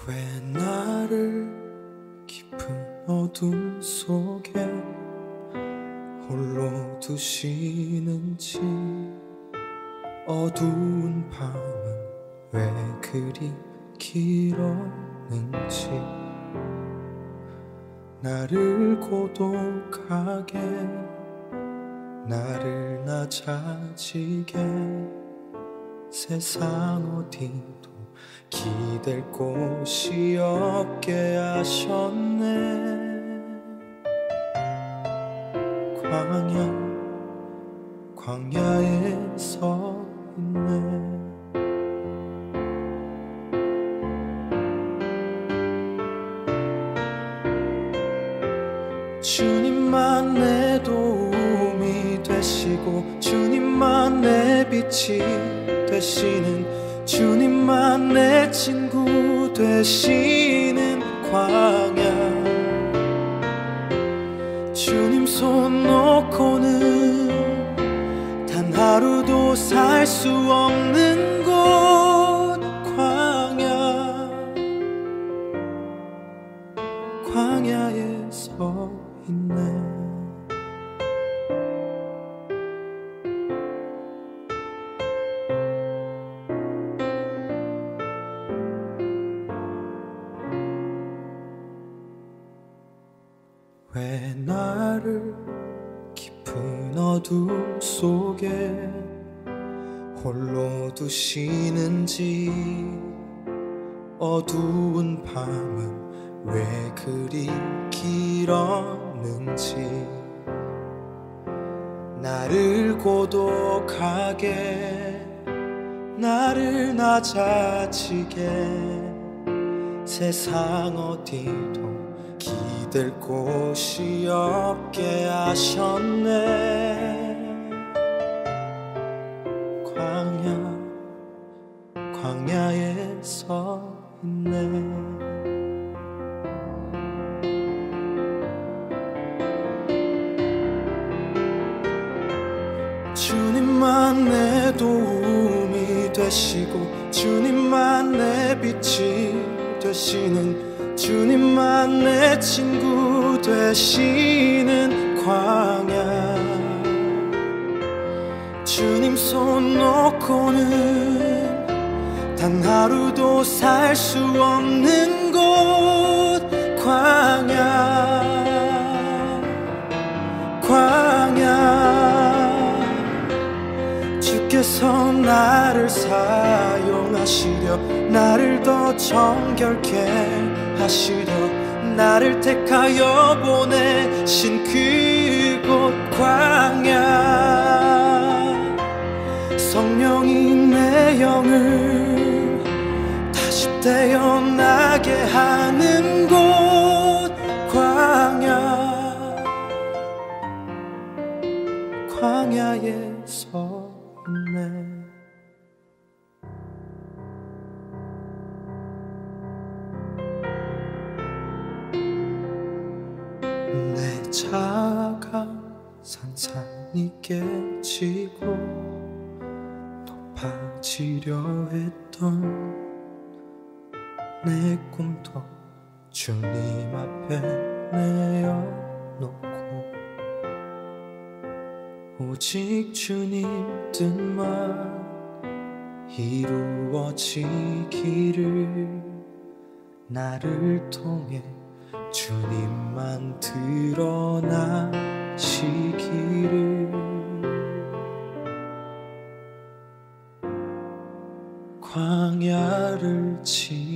왜 나를 깊은 어둠 속에 홀로 두시는지, 어두운 밤은 왜 그리 길었는지, 나를 고독하게, 나를 낮아지게 세상 어디도 기댈 곳이 없게 하셨네. 광야에 서 있네. 주님만 내 도움이 되시고, 주님만 내 빛이 되시는, 주님만 내 친구 되시는 광야. 주님 손 놓고는 단 하루도 살 수 없는 곳, 광야에 서 있네. 왜 나를 깊은 어둠 속에 홀로 두시는지, 어두운 밤은 왜 그리 길었는지, 나를 고독하게, 나를 낮아지게 세상 어디도 기댈 곳이 없게 하셨네. 광야에 서 있네. 주님만 내 도움이 되시고, 주님만 내 빛이 되시는, 주님만 내 친구 되시는 광야. 주님 손 놓고는 단 하루도 살 수 없는 곳, 광야. 주께서 나를 사용하시려, 나를 더 정결케 하시려, 나를 택하여 보내신 그곳 광야. 성령이 내 영을 다시 태어나게 하는 곳, 광야에 서 있네. 내 자아가 산산이 깨지고 높아지려 했던 내 꿈도 주님 앞에 내어놓고, 오직 주님 뜻만 이루어지기를, 나를 통해 주님만 드러나시기를. 광야를 지